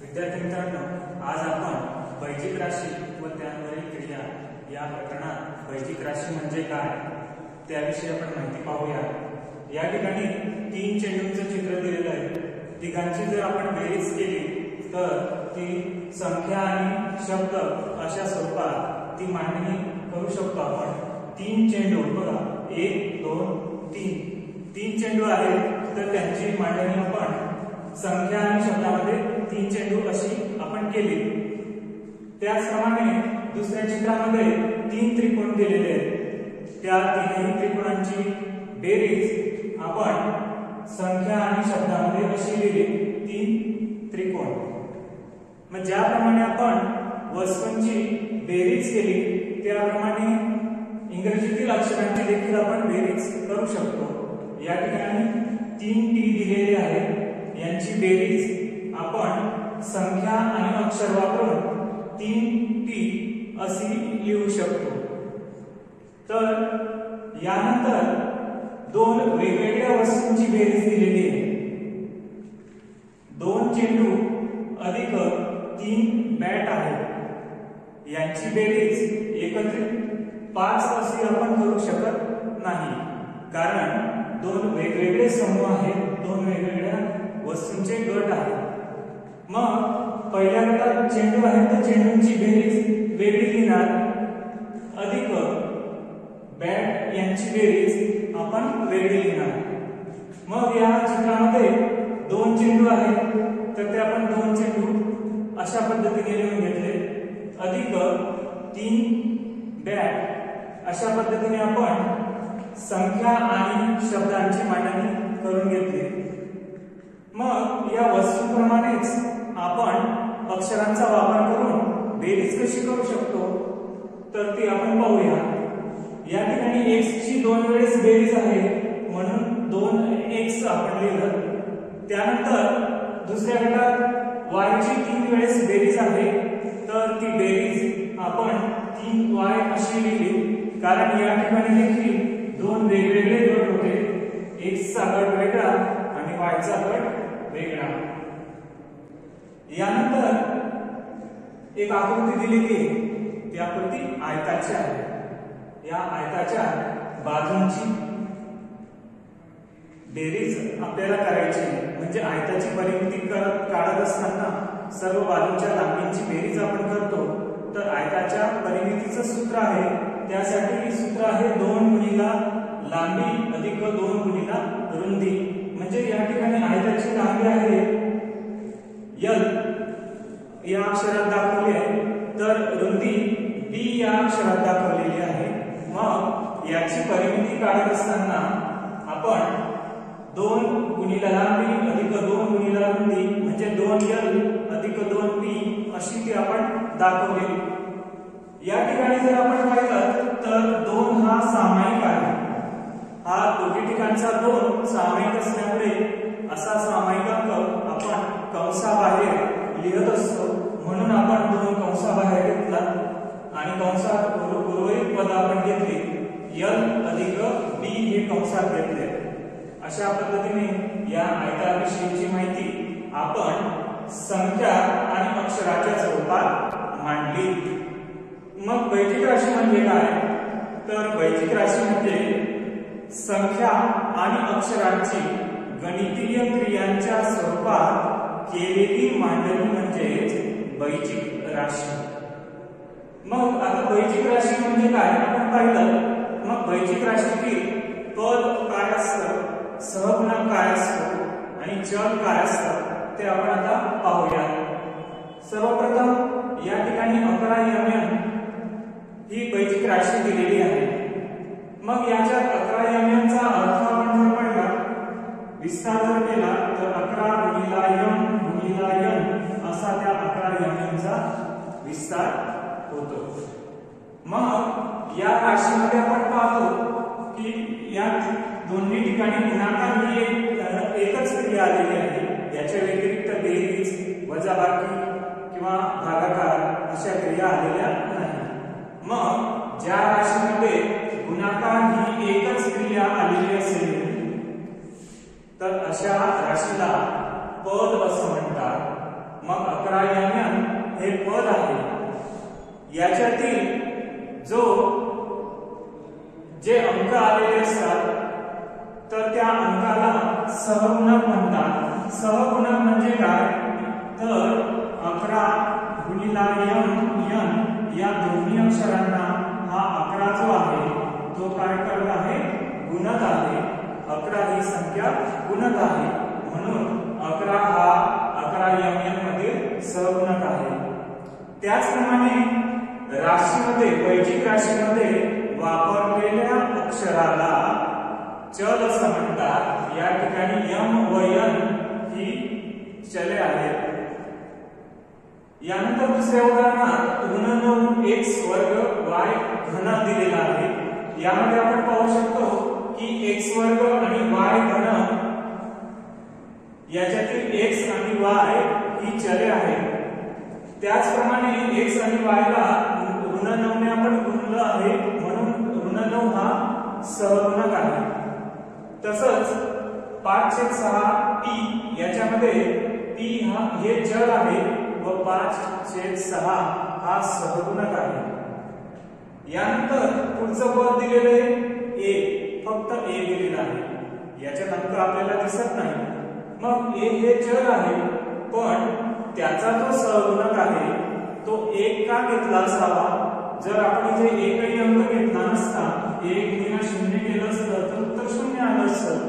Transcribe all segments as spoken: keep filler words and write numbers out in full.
विद्यार्थी मित्रांनो, आज आपण बैजिक राशी व त्यावरील क्रिया या प्रकरणात बैजिक राशी म्हणजे काय त्याविषयी आपण माहिती पाहूया। या ठिकाणी तीन चेंडूंचं चित्र दिलेलं आहे। तिघांची जर आपण बेरीज केली तर ती संख्या आणि शब्द अशा स्वरूपात ती मांडणी करू शकतो आपण। तीन चेंडू बघा, एक दोन तीन तीन चेंडू आहेत तर त्यांची मांडणी आपण संख्या आणि शब्दामध्ये तीन चेंडू अशी आपण केली। त्याचप्रमाणे दुसऱ्या चित्रामध्ये तीन त्रिकोण दिलेले आहेत। त्या तीनही त्रिकोणांची बेरीज आपण संख्या आणि शब्दामध्ये अशी लिहिली, तीन त्रिकोण। मग ज्याप्रमाणे आपण वस्तूंची बेरीज केली त्याप्रमाणे इंग्रजीतील अक्षरांची देखील आपण बेरीज करू शकतो। या ठिकाणी तीन टी दिलेले आहेत, यांची बेरीज आपण संख्या आणि अक्षर वापरून तीन टी अशी लिहू शकतो। तर यानंतर दोन वेगवेगळ्या वस्तूंची बेरीज दिलेली आहे। दोन चेंडू अधिक तीन बॅट आहेत, यांची बेरीज एकत्रित पाच अशी आपण करू शकत नाही, कारण दोन वेगवेगळे समूह आहेत, दोन वेगवेगळ्या वस्तूंचे गट आहेत। मग पहिल्या गटात चेंडू आहेत तर चेंडूंची बेरीज वेगळी लिहिणार, अधिक बॅट यांची बेरीज आपण वेगळी लिहिणार। मग या चित्रामध्ये दोन चेंडू आहेत तर ते आपण दोन चेंडू अशा पद्धतीने लिहून घेतले, अधिक तीन बॅट अशा पद्धतीने आपण संख्या आणि शब्दांची मांडणी करून घेतली। मग या वस्तूंप्रमाणेच आपण अक्षरांचा वापर करून बेरीज कशी करू शकतो तर ती आपण पाहूया। या ठिकाणी x ची दोन वेळेस बेरीज आहे म्हणून दोन x आपण लिहिलं। त्यानंतर दुसऱ्या गटात y ची तीन वेळेस बेरीज आहे तर ती बेरीज आपण तीन y अशी लिहिली, कारण या ठिकाणी देखील दोन वेगवेगळे गट होते, x चा गट वेगळा आणि y चा गट वेगळा। यानंतर एक आकृती दिलेली आहे, ती आकृती आयताची आहे। या आयताच्या बाजूंची बेरीज आपल्याला करायची, म्हणजे आयताची परिमिती काढत असताना सर्व बाजूंच्या लांबींची बेरीज आपण करतो। तर आयताच्या परिमितीचं सूत्र आहे, त्यासाठी सूत्र आहे दोन गुणिला लांबी अधिक दोन गुणिला रुंदी। म्हणजे या ठिकाणी आयताची लांबी आहे एल या अक्षरात दाखवली आहे, तर रुंदी डी या अक्षरात दाखवलेली आहे। मग याची परिमिती काढत असताना आपण दोन गुणिला लांबी अधिक दोन गुणिला रुंदी म्हणजे दोन एल अधिक दोन पी अशी ती आपण दाखवली। या ठिकाणी जर आपण पाहिलं तर दोन हा सामायिक आहे, हा दोन्ही ठिकाणचा दोन सामायिक असल्यामुळे असा सामायिकांक आपण कंसाबाहेर लिहत असतो, म्हणून आपण दोन कंसाबाहेर घेतला आणि कंसात उर्वरित पद आपण घेतली एल अधिक बी हे कंसात घेतले। अशा पद्धतीने या आयताविषयीची माहिती आपण संख्या आणि अक्षराच्या स्वरूपात मांडली। मग बैजिक राशी म्हणजे काय तर बैजिक राशी म्हणजे संख्या आणि अक्षरांची गणितीय क्रियांच्या स्वरूपात केलेली मांडणी म्हणजेच बैजिक राशी। मग आता बैजिक राशी म्हणजे काय आपण पाहिलं। मग बैजिक राशीतील पद काय असतं, सहगुणक काय असतो आणि चल काय असतं ते आपण आता पाहूया। सर्वप्रथम या ठिकाणी अकरा एम एन ही बैजिक राशी दिलेली आहे। मग याच्यात अकरा एम एन चा अर्थ आपण जर पाहिला, विस्तार जर केला तर अकरा गुणिला एम गुणिला एन असा त्या अकरा एम एन चा विस्तार होतो। मग या राशीमध्ये आपण पाहतो की या दोन्ही ठिकाणी गुणाकार ही एक एकच क्रिया आलेली आहे, याच्या व्यतिरिक्त बेरीज वजाबाकी किंवा भागाकार अशा क्रिया आलेल्या नाही। मग ज्या राशीमध्ये गुणाकार ही एकच क्रिया आलेली असेल तर अशा राशीला पद असं म्हणतात। मग अकरा एम एन हे पद आहे. याच्यातील जो जे अंक आलेले असतात तर त्या अंकाला सहगुणक म्हणतात. सहगुणक म्हणजे काय तर अकरा गुणिला एम एन या दोन्ही अक्षरांना हा अकरा जो आहे तो काय करत आहे गुणत आहे. अकरा ही संख्या गुणत आहे म्हणून अकरा हा अकरा एम एन मधील सहगुणक आहे. त्याचप्रमाणे राशीमध्ये वैजिक राशीमध्ये वापरलेल्या अक्षराला चल असं म्हणतात. या ठिकाणी यम व यन ही चले आहेत. यानंतर दुसऱ्या उदाहरणात ऋण नऊ एक्स वर्ग वाय घन दिलेला आहे. यामध्ये आपण पाहू शकतो की एक्स वर्ग आणि वाय घन याच्यातील एक्स आणि वाय ही चले आहेत. त्याचप्रमाणे एक्स आणि वाय ला ऋण नऊ ने आपण गुणलं आहे म्हणून ऋण नऊ हा सहगुणक आहे. तसंच पाच छेद सहा पी याच्यामध्ये पी हा हे चल आहे व पाच छेद सहा हा सहगुणक आहे. यानंतर पुढचं पद दिलेलं आहे ए, फक्त ए दिलेला आहे. याच्यात अंक आपल्याला दिसत नाही. मग ए हे चल आहे पण त्याचा जो सहगुणक आहे तो एक का घेतला असावा. जर आपण इथे एकही अंक घेतला नसता एक गुणिले शून्य केलं असतं तर उत्तर शून्य आलं असतं.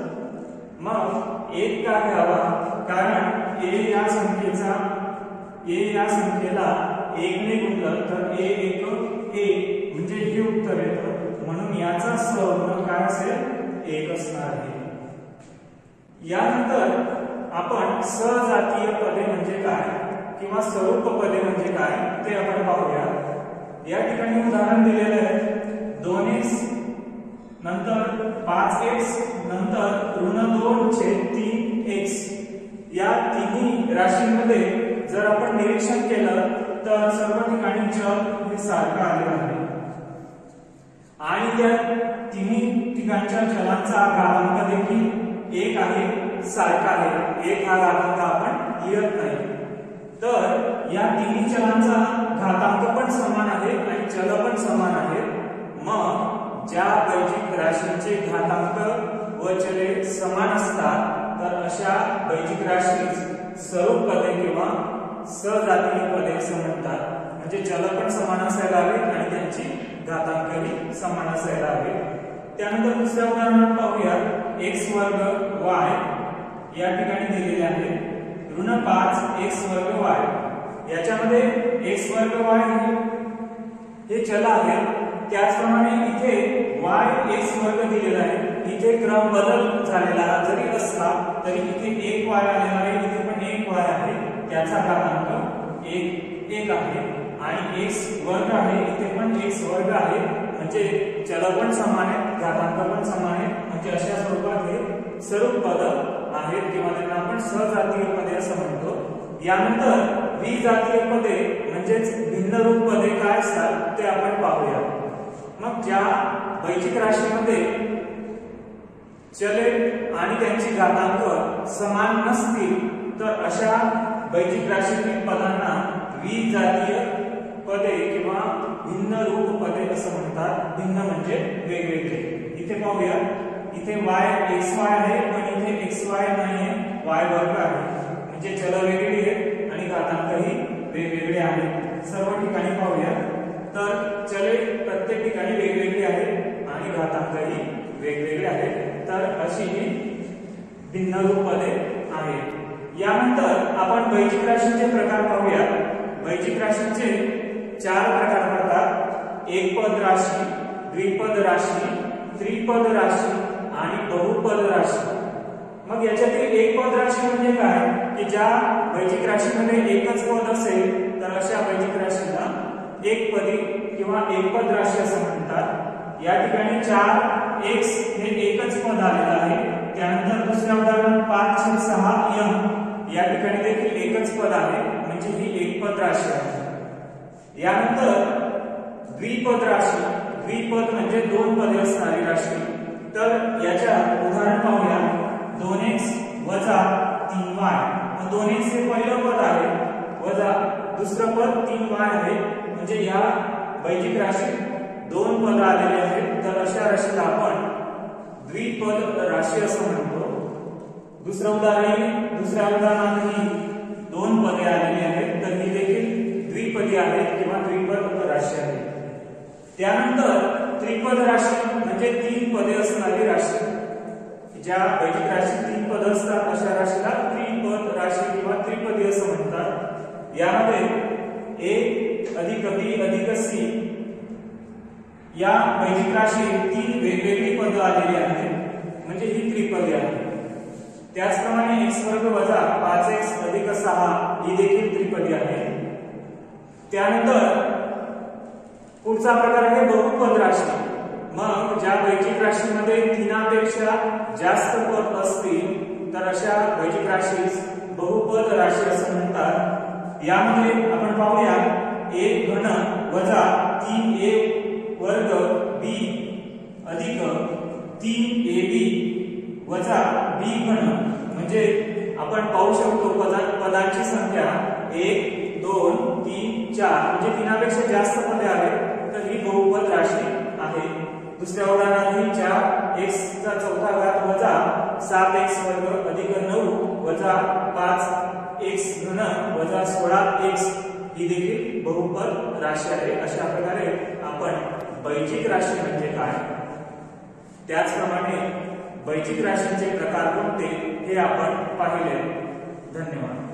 मग एक का घ्यावा कारण ए या संख्येचा ए या संख्येला एक ने गुणलं तर ए एक एक म्हणजे हे उत्तर येतं म्हणून याचा सहगुणक काय असेल एक असणार आहे. यानंतर आपण सजातीय पदे म्हणजे काय किंवा स्वरूप पदे म्हणजे काय ते आपण पाहूया. या ठिकाणी उदाहरण दिलेले आहे दोन एक्स नंतर पाच एक्स नंतर ऋण दोन छेद तीन एक्स. या तिन्ही राशींमध्ये जर आपण निरीक्षण केलं तर सर्व ठिकाणी चल हे सारखं आलेलं आहे आणि त्या तिन्ही ठिकाणच्या चलांचा घातांक देखील एक आहे सारखा आहे. एक हा घातांक आपण लिहत नाही तर या तिन्ही चलांचा घातांक पण समान आहे आणि चल पण समान आहेत. मग ज्या वैजिक राशींचे घातांक व चले समान असतात तर अशा वैजिक राशीस स्वरूप पदे किंवा सजातीय पदे असं म्हणतात. म्हणजे चल पण समान असायला हवे आणि त्यांची घातांकही समान असायला हवे. त्यानंतर दुसऱ्या उदाहरणात पाहूया एक्स वर्ग वाय या ठिकाणी दिलेले आहे ऋण पाच एक्स वर्ग वाय. याच्यामध्ये एक्स वर्ग वाय हे चल आहे. त्याचप्रमाणे इथे वाय एक्स वर्ग दिलेला आहे. इथे क्रम बदल झालेला जरी असला तरी इथे एक वाय आलेला आहे इथे पण एक वाय आहे. त्याचा घातांक एक एक आहे आणि एक्स वर्ग आहे इथे पण एक्स वर्ग आहे. म्हणजे चल पण समान आहे घातांक पण समान आहे. म्हणजे अशा स्वरूपात हे स्वरूप पद आहेत किंवा त्यांना आपण सजातीय पदे असं म्हणतो. यानंतर द्विजातीय पदे म्हणजेच भिन्न रूप पदे काय असतात ते आपण पाहूया. मग ज्या वैजिक राशीमध्ये चले आणि त्यांची घातांक समान नसतील तर अशा वैजिक राशीतील पदांना द्विजातीय पदे किंवा भिन्न रूप पदे असं म्हणतात. भिन्न म्हणजे वेगवेगळे. इथे पाहूया इथे y xy आहे पण इथे xy नाही आहे y वर्ग आहे. म्हणजे चल वेगळी आहे आणि घातांकही वेगवेगळे आहेत. सर्व ठिकाणी पाहूया तर चले प्रत्येक ठिकाणी वेगवेगळे आहेत आणि घातांकही वेगवेगळे आहेत. तर अशी ही भिन्न रूप पदे आहेत. यानंतर आपण वैजिक राशींचे प्रकार पाहूया. वैजिक राशींचे चार प्रकार पडतात. एकपद राशी, द्विपद राशी, त्रिपद राशी आणि बहुपद राशी. मग याच्यातील एकपद राशी म्हणजे काय की ज्या वैजिक राशीमध्ये एकच पद असेल तर अशा वैजिक राशीला एकपदी किंवा एकपद राशी असं म्हणतात. या ठिकाणी चार एक्स हे एकच पद आलेलं आहे. त्यानंतर दुसऱ्या उदाहरणात पाच छेद सहा यम या ठिकाणी देखील एकच पद आहे म्हणजे ही एकपद राशी आहे. यानंतर द्विपद राशी, द्विपद म्हणजे दोन पदे असणारी राशी. तर याच्या उदाहरण पाहूया दोन एक्स वजा तीन वाय. दोन एक्स हे पहिलं पद आहे वजा दुसरं पद तीन वाय आहे, म्हणजे या बैजिक राशीत दोन पद आलेले आहेत, तर अशा राशीला आपण द्विपद राशी असं म्हणतो. दुसरं उदाहरण, दुसऱ्या उदाहरणातही दोन पदे आलेली आहेत, तर ही देखील द्विपदी आहे किंवा द्विपद राशी आहे. त्यानंतर त्रिपद राशी म्हणजे तीन पदे असणारी राशी. ज्या बैजिक राशीत तीन पद असतात अशा राशीला त्रिपद राशी किंवा त्रिपदी असं म्हणतात. यामध्ये ए अधिक बी अधिक सी या बैजिक राशीत तीन वेगवेगळी पद आलेली आहेत, म्हणजे ही त्रिपदी आहे. त्याचप्रमाणे एक्स वर्ग वजा पाच एक्स अधिक सहा ही देखील त्रिपदी आहे. त्यानंतर पुढचा प्रकार आहे बहुपद राशी. मग ज्या बैजिक राशीमध्ये तीनापेक्षा जास्त पद असतील तर अशा बैजिक राशीस बहुपद राशी असं म्हणतात. यामध्ये आपण पाहूया एक घन वजा तीन ए वर्ग बी अधिक तीन ए बी वजा बी घन, म्हणजे आपण पाहू शकतो पदा पदांची संख्या एक दोन तीन चार, म्हणजे तीनापेक्षा जास्त पदे आहेत, तर ही बहुपद राशी आहे. दुसऱ्या उदाहरणात ही चार एक्स चा चौथा घात वजा सात एक्स वर्ग अधिक नऊ वजा पाच एक्स घन वजा सोळा एक्स ही देखील बहुपद राशी आहे. अशा प्रकारे आपण बैजिक राशी म्हणजे काय, त्याचप्रमाणे बैजिक राशींचे प्रकार कोणते हे आपण पाहिले. धन्यवाद.